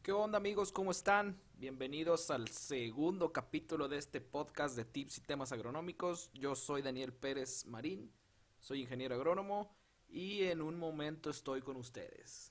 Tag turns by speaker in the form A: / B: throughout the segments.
A: ¿Qué onda amigos? ¿Cómo están? Bienvenidos al segundo capítulo de este podcast de tips y temas agronómicos. Yo soy Daniel Pérez Marín, soy ingeniero agrónomo y en un momento estoy con ustedes.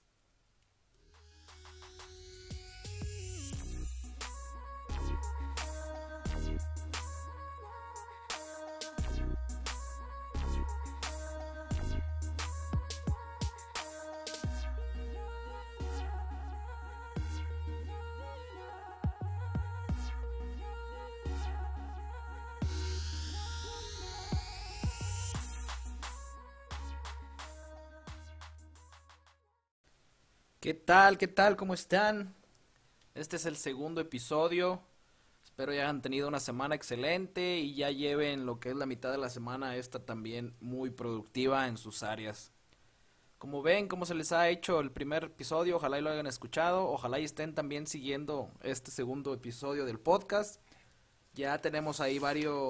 A: ¿Qué tal? ¿Qué tal? ¿Cómo están? Este es el segundo episodio. Espero ya hayan tenido una semana excelente y ya lleven lo que es la mitad de la semana esta también muy productiva en sus áreas. Como ven, cómo se les ha hecho el primer episodio, ojalá y lo hayan escuchado, ojalá y estén también siguiendo este segundo episodio del podcast. Ya tenemos ahí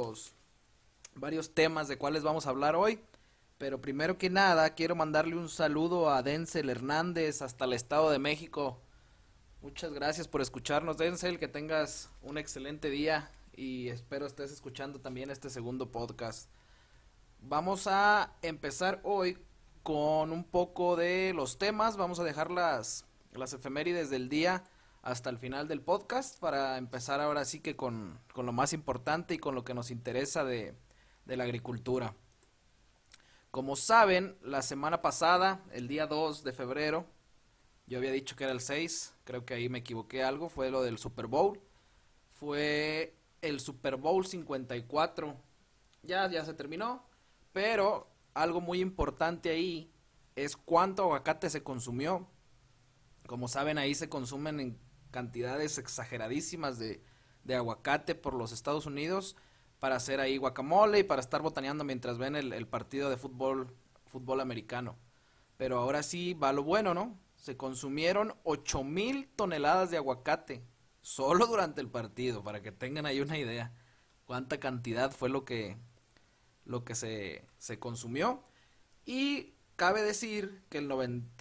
A: varios temas de cuáles vamos a hablar hoy, pero primero que nada quiero mandarle un saludo a Denzel Hernández hasta el Estado de México. Muchas gracias por escucharnos, Denzel, que tengas un excelente día y espero estés escuchando también este segundo podcast. Vamos a empezar hoy con un poco de los temas, vamos a dejar las efemérides del día hasta el final del podcast para empezar ahora sí que con lo más importante y con lo que nos interesa de la agricultura. Como saben, la semana pasada, el día 2 de febrero, yo había dicho que era el 6, creo que ahí me equivoqué algo, fue lo del Super Bowl, fue el Super Bowl 54, ya se terminó, pero algo muy importante ahí es cuánto aguacate se consumió. Como saben, ahí se consumen en cantidades exageradísimas de aguacate por los Estados Unidos para hacer ahí guacamole y para estar botaneando mientras ven el partido de fútbol americano. Pero ahora sí va lo bueno, ¿no? Se consumieron 8,000 toneladas de aguacate solo durante el partido, para que tengan ahí una idea cuánta cantidad fue lo que se consumió. Y cabe decir que el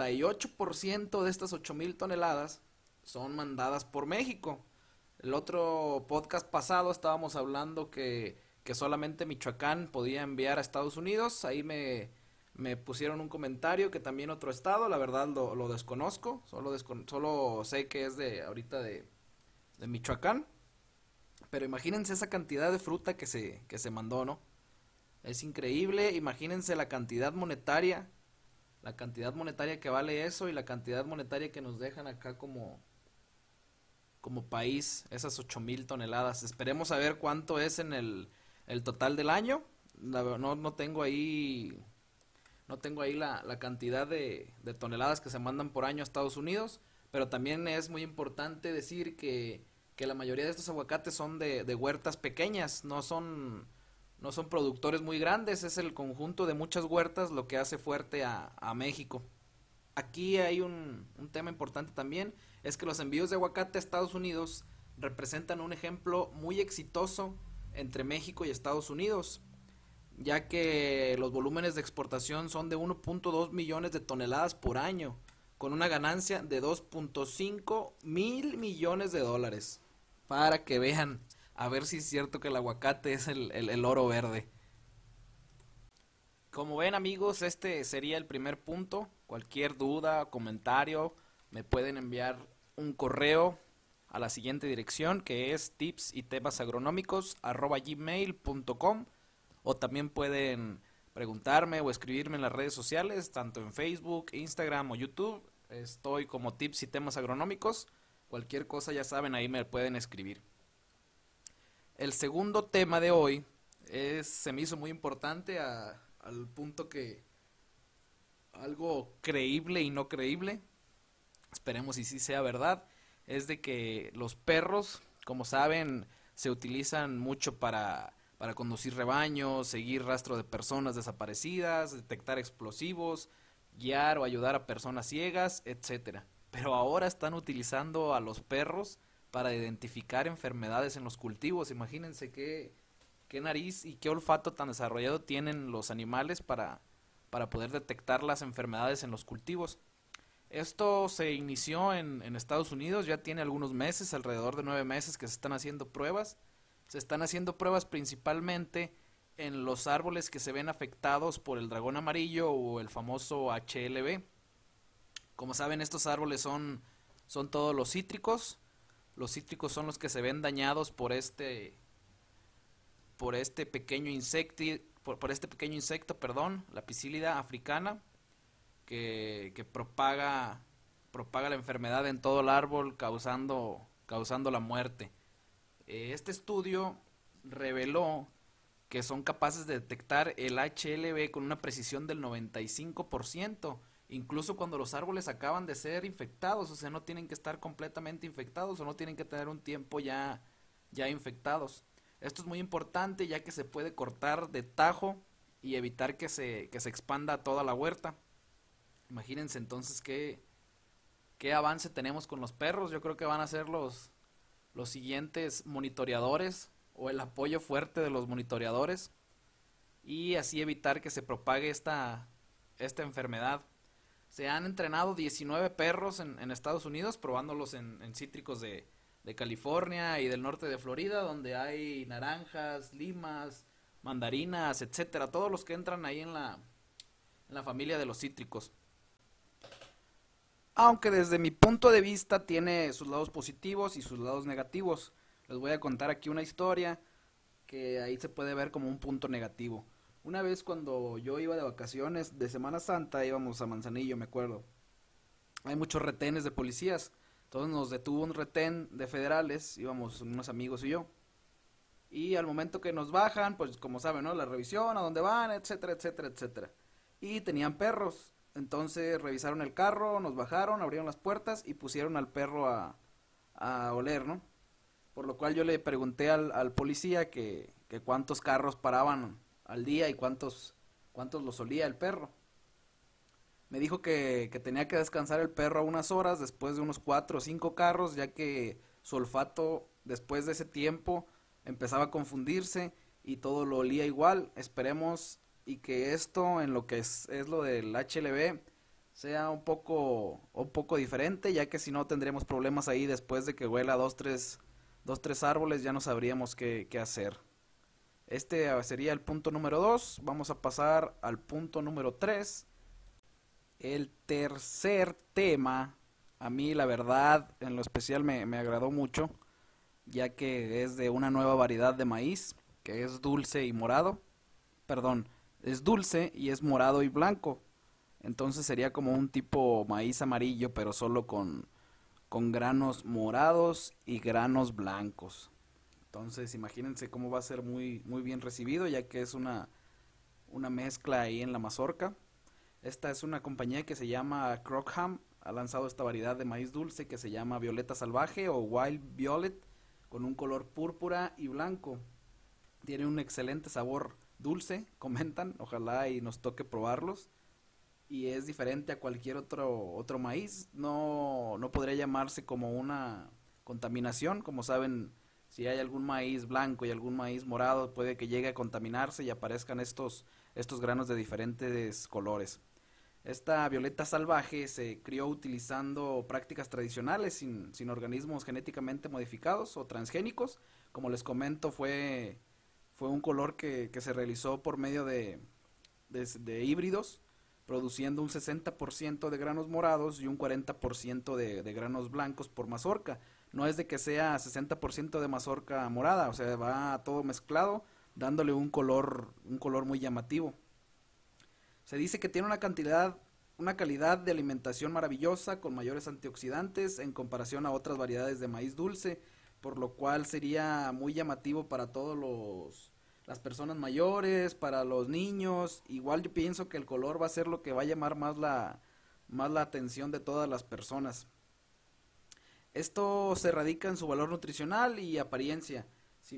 A: 98% de estas 8,000 toneladas son mandadas por México. El otro podcast pasado estábamos hablando que solamente Michoacán podía enviar a Estados Unidos. Ahí me pusieron un comentario que también otro estado, la verdad lo desconozco. Solo sé que es de Michoacán. Pero imagínense esa cantidad de fruta que se mandó, ¿no? Es increíble, imagínense la cantidad monetaria que vale eso y la cantidad monetaria que nos dejan acá como país, esas 8,000 toneladas. Esperemos a ver cuánto es en el total del año. No tengo ahí, no tengo ahí la cantidad de toneladas que se mandan por año a Estados Unidos, pero también es muy importante decir que la mayoría de estos aguacates son de huertas pequeñas, no son productores muy grandes, es el conjunto de muchas huertas lo que hace fuerte a México. Aquí hay un tema importante también, es que los envíos de aguacate a Estados Unidos representan un ejemplo muy exitoso entre México y Estados Unidos, ya que los volúmenes de exportación son de 1.2 millones de toneladas por año, con una ganancia de 2.5 mil millones de dólares. Para que vean, a ver si es cierto que el aguacate es el oro verde. Como ven amigos, este sería el primer punto. Cualquier duda o comentario me pueden enviar un correo a la siguiente dirección, que es tipsytemasagronómicos@gmail.com, o también pueden preguntarme o escribirme en las redes sociales, tanto en Facebook, Instagram o YouTube. Estoy como Tips y Temas Agronómicos. Cualquier cosa ya saben, ahí me pueden escribir. El segundo tema de hoy se me hizo muy importante al punto que algo creíble y no creíble, esperemos y sí sea verdad, es de que los perros, como saben, se utilizan mucho para conducir rebaños, seguir rastro de personas desaparecidas, detectar explosivos, guiar o ayudar a personas ciegas, etcétera. Pero ahora están utilizando a los perros para identificar enfermedades en los cultivos. Imagínense qué nariz y qué olfato tan desarrollado tienen los animales para poder detectar las enfermedades en los cultivos. Esto se inició en Estados Unidos, ya tiene algunos meses, alrededor de 9 meses que se están haciendo pruebas. Se están haciendo pruebas principalmente en los árboles que se ven afectados por el dragón amarillo o el famoso HLB. Como saben, estos árboles son todos los cítricos. Los cítricos son los que se ven dañados por este pequeño insecto, por este pequeño insecto, perdón, la Psíllida africana, que propaga la enfermedad en todo el árbol, causando la muerte. Este estudio reveló que son capaces de detectar el HLB con una precisión del 95%, incluso cuando los árboles acaban de ser infectados, o sea, no tienen que estar completamente infectados o no tienen que tener un tiempo ya infectados. Esto es muy importante ya que se puede cortar de tajo y evitar que se expanda toda la huerta. Imagínense entonces qué avance tenemos con los perros. Yo creo que van a ser los siguientes monitoreadores o el apoyo fuerte de los monitoreadores y así evitar que se propague esta enfermedad. Se han entrenado 19 perros en Estados Unidos, probándolos en cítricos de California y del norte de Florida, donde hay naranjas, limas, mandarinas, etcétera, todos los que entran ahí en la familia de los cítricos. Aunque desde mi punto de vista tiene sus lados positivos y sus lados negativos. Les voy a contar aquí una historia que ahí se puede ver como un punto negativo. Una vez cuando yo iba de vacaciones de Semana Santa, íbamos a Manzanillo, me acuerdo. Hay muchos retenes de policías. Entonces nos detuvo un retén de federales, íbamos unos amigos y yo. Y al momento que nos bajan, pues como saben, ¿no? La revisión, a dónde van, etcétera, etcétera, etcétera. Y tenían perros. Entonces revisaron el carro, nos bajaron, abrieron las puertas y pusieron al perro a oler, ¿no? Por lo cual yo le pregunté al policía que cuántos carros paraban al día y cuántos los olía el perro. Me dijo que tenía que descansar el perro unas horas después de unos 4 o 5 carros, ya que su olfato después de ese tiempo empezaba a confundirse y todo lo olía igual. Esperemos y que esto en lo que es lo del HLB sea un poco diferente, ya que si no tendremos problemas ahí después de que huela dos, tres árboles, ya no sabríamos qué hacer. Este sería el punto número 2. Vamos a pasar al punto número 3. El tercer tema, a mí la verdad en lo especial me agradó mucho, ya que es de una nueva variedad de maíz, que es dulce y morado. Perdón, es dulce y es morado y blanco. Entonces sería como un tipo maíz amarillo, pero solo con granos morados y granos blancos. Entonces imagínense cómo va a ser muy, muy bien recibido, ya que es una mezcla ahí en la mazorca. Esta es una compañía que se llama Crockham, ha lanzado esta variedad de maíz dulce que se llama Violeta Salvaje o Wild Violet, con un color púrpura y blanco. Tiene un excelente sabor dulce, comentan, ojalá y nos toque probarlos. Y es diferente a cualquier otro maíz, no podría llamarse como una contaminación, como saben, si hay algún maíz blanco y algún maíz morado, puede que llegue a contaminarse y aparezcan estos granos de diferentes colores. Esta violeta salvaje se crió utilizando prácticas tradicionales sin organismos genéticamente modificados o transgénicos. Como les comento, fue un color que se realizó por medio de híbridos, produciendo un 60% de granos morados y un 40% de granos blancos por mazorca. No es de que sea 60% de mazorca morada, o sea, va todo mezclado, dándole un color muy llamativo. Se dice que tiene una calidad de alimentación maravillosa con mayores antioxidantes en comparación a otras variedades de maíz dulce, por lo cual sería muy llamativo para todos las personas mayores, para los niños. Igual yo pienso que el color va a ser lo que va a llamar más la atención de todas las personas. Esto se radica en su valor nutricional y apariencia,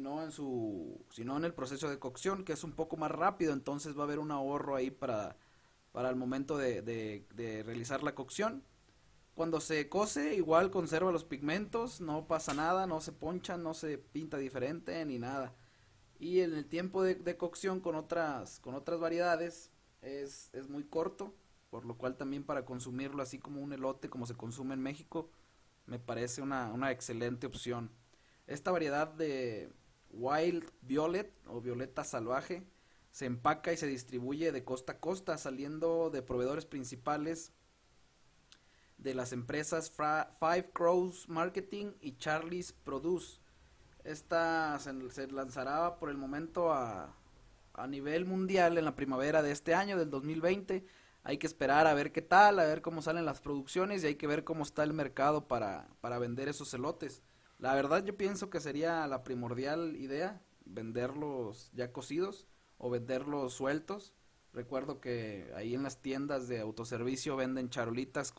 A: sino en el proceso de cocción, que es un poco más rápido, entonces va a haber un ahorro ahí para el momento de realizar la cocción. Cuando se cose, igual conserva los pigmentos, no pasa nada, no se poncha, no se pinta diferente ni nada. Y en el tiempo de cocción con otras variedades es muy corto, por lo cual también para consumirlo así como un elote como se consume en México, me parece una excelente opción. Esta variedad de Wild Violet o violeta salvaje se empaca y se distribuye de costa a costa, saliendo de proveedores principales de las empresas Five Crows Marketing y Charlie's Produce. Esta se lanzará por el momento a nivel mundial en la primavera de este año, del 2020. Hay que esperar a ver qué tal, a ver cómo salen las producciones y hay que ver cómo está el mercado para vender esos elotes. La verdad yo pienso que sería la primordial idea venderlos ya cocidos o venderlos sueltos. Recuerdo que ahí en las tiendas de autoservicio venden charolitas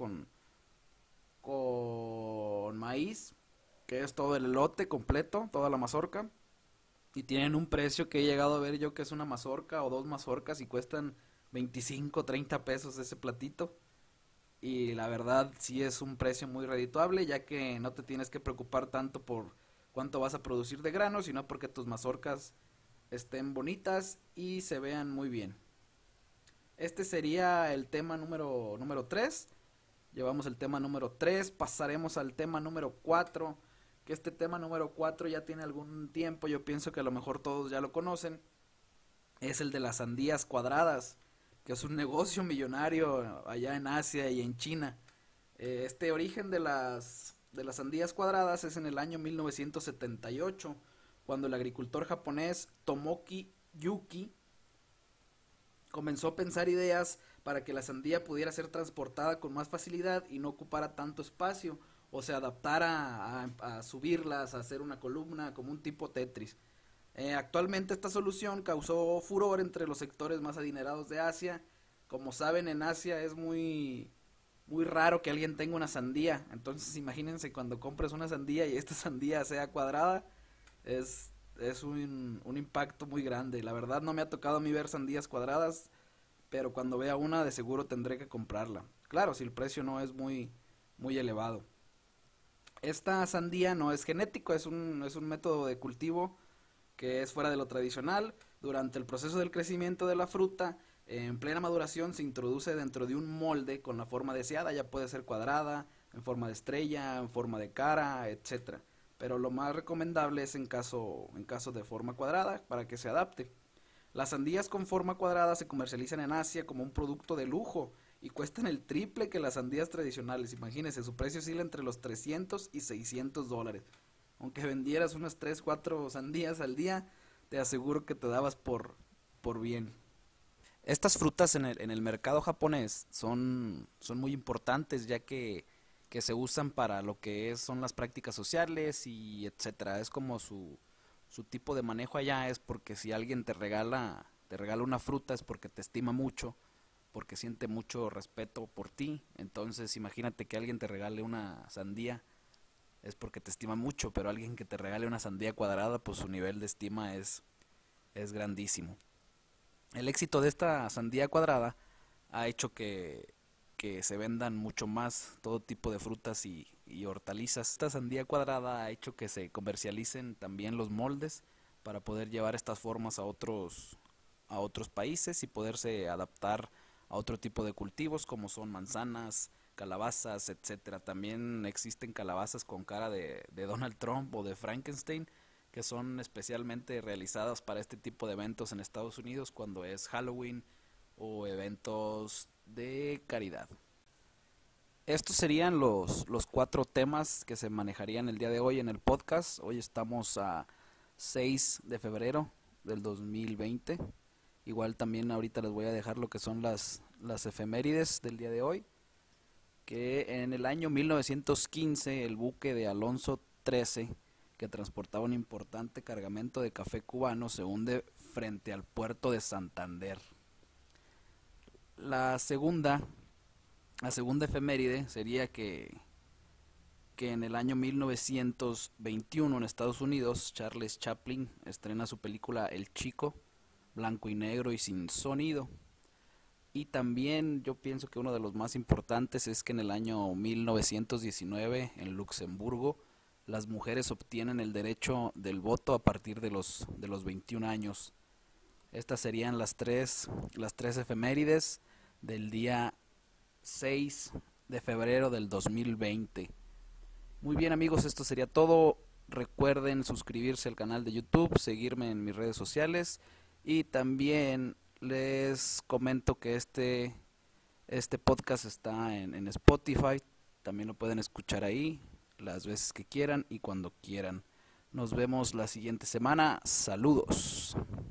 A: con maíz, que es todo el elote completo, toda la mazorca, y tienen un precio que he llegado a ver yo que es una mazorca o dos mazorcas y cuestan 25, 30 pesos ese platito. Y la verdad sí es un precio muy redituable, ya que no te tienes que preocupar tanto por cuánto vas a producir de grano, sino porque tus mazorcas estén bonitas y se vean muy bien. Este sería el tema número 3. Llevamos el tema número 3, pasaremos al tema número 4, que este tema número 4 ya tiene algún tiempo, yo pienso que a lo mejor todos ya lo conocen. Es el de las sandías cuadradas, que es un negocio millonario allá en Asia y en China. Este origen de las sandías cuadradas es en el año 1978, cuando el agricultor japonés Tomoki Yuki comenzó a pensar ideas para que la sandía pudiera ser transportada con más facilidad y no ocupara tanto espacio, o se adaptara a subirlas, a hacer una columna como un tipo Tetris. Actualmente esta solución causó furor entre los sectores más adinerados de Asia. Como saben, en Asia es muy raro que alguien tenga una sandía. Entonces imagínense cuando compres una sandía y esta sandía sea cuadrada, es un impacto muy grande. La verdad no me ha tocado a mí ver sandías cuadradas, pero cuando vea una de seguro tendré que comprarla. Claro, si el precio no es muy elevado. Esta sandía no es genético, es un método de cultivo que es fuera de lo tradicional. Durante el proceso del crecimiento de la fruta, en plena maduración se introduce dentro de un molde con la forma deseada, ya puede ser cuadrada, en forma de estrella, en forma de cara, etcétera. Pero lo más recomendable es en caso de forma cuadrada para que se adapte. Las sandías con forma cuadrada se comercializan en Asia como un producto de lujo y cuestan el triple que las sandías tradicionales. Imagínense, su precio oscila entre los 300 y 600 dólares. Aunque vendieras unas 3 4 sandías al día, te aseguro que te dabas por bien. Estas frutas en el mercado japonés son muy importantes, ya que se usan para lo que son las prácticas sociales y etcétera. Es como su tipo de manejo allá es porque si alguien te regala una fruta es porque te estima mucho, porque siente mucho respeto por ti. Entonces imagínate que alguien te regale una sandía, es porque te estima mucho, pero alguien que te regale una sandía cuadrada, pues su nivel de estima es grandísimo. El éxito de esta sandía cuadrada ha hecho que se vendan mucho más todo tipo de frutas y hortalizas. Esta sandía cuadrada ha hecho que se comercialicen también los moldes para poder llevar estas formas a otros países y poderse adaptar a otro tipo de cultivos como son manzanas, calabazas, etcétera. También existen calabazas con cara de Donald Trump o de Frankenstein, que son especialmente realizadas para este tipo de eventos en Estados Unidos cuando es Halloween o eventos de caridad. Estos serían los 4 temas que se manejarían el día de hoy en el podcast. Hoy estamos a 6 de febrero del 2020. Igual también ahorita les voy a dejar lo que son las efemérides del día de hoy. Que en el año 1915 el buque de Alonso XIII, que transportaba un importante cargamento de café cubano, se hunde frente al puerto de Santander. La segunda, la segunda efeméride sería que en el año 1921 en Estados Unidos Charles Chaplin estrena su película El Chico, blanco y negro y sin sonido. Y también yo pienso que uno de los más importantes es que en el año 1919 en Luxemburgo las mujeres obtienen el derecho del voto a partir de los 21 años. Estas serían las tres efemérides del día 6 de febrero del 2020. Muy bien amigos, esto sería todo. Recuerden suscribirse al canal de YouTube, seguirme en mis redes sociales y también les comento que este podcast está en Spotify. También lo pueden escuchar ahí las veces que quieran y cuando quieran. Nos vemos la siguiente semana. Saludos.